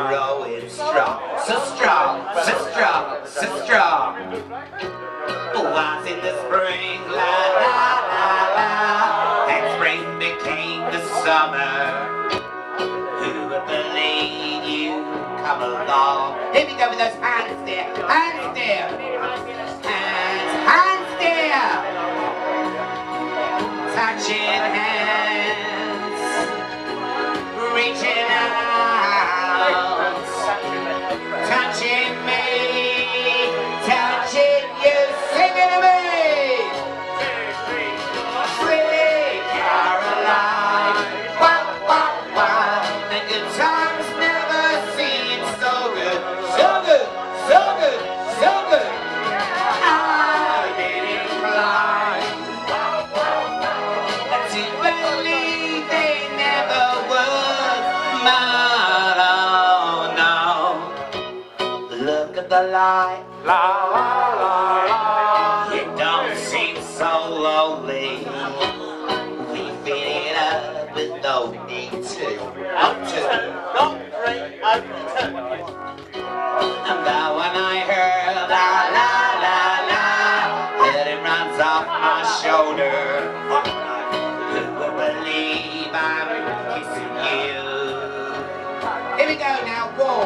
growing strong, so strong, so strong, so strong. Once in the spring, la la la la, and spring became the summer. Who would believe you come along? Here we go with those hands there, hands there, hands there, touching hands, reaching out, touching me, touching you, singing to me. Sweet Caroline, wah, wah, wah. The good times never seem so good, so good, so good, so good. I didn't fly to believe they never would. But oh no, look at the light. La la la la. You don't seem so lonely. We fill it up with no need to. Up to. Not three, up to. And that when I heard la la la la, it runs off my shoulder. Who would believe I'm kissing you? Here we go now, warm.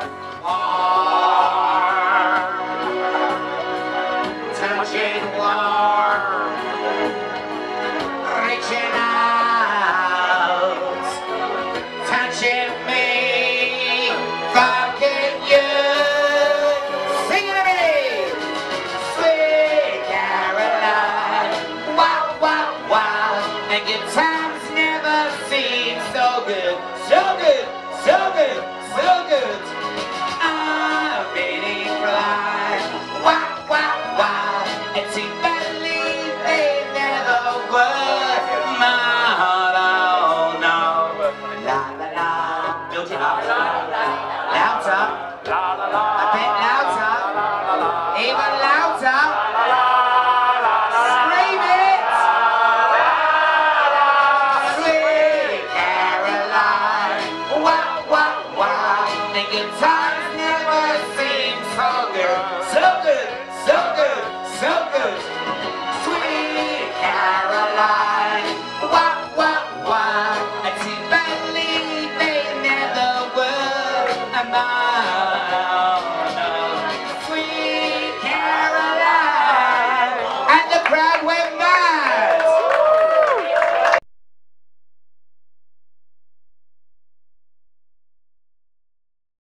Touching warm, reaching out, touching me, fucking you, singing to me, sweet Caroline, wow, wow, wow, and good times never seem so good, so good, so good, so good. I'm beating fly, wow, wow, wow. And to believe they never would. My heart, oh no. La la la. Build it up. Louder. A bit louder. Even louder. Scream it. Sweet Caroline. Wow, wow, wow. The good times never seem so good. So good, so good. So good, sweet Caroline, wah, wah, wah, and to believe they never would.